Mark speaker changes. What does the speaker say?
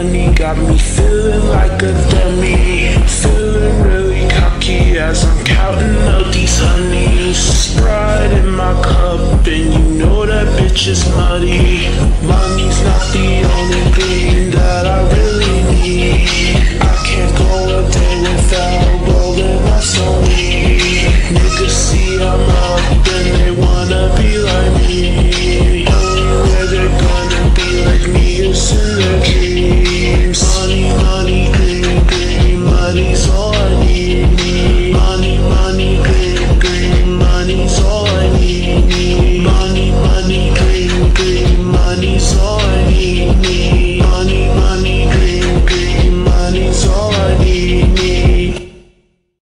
Speaker 1: money got me feeling like a dummy. Feeling really cocky as I'm counting out these honeys. Sprite in my cup and you know that bitch is muddy. Money's not the only thing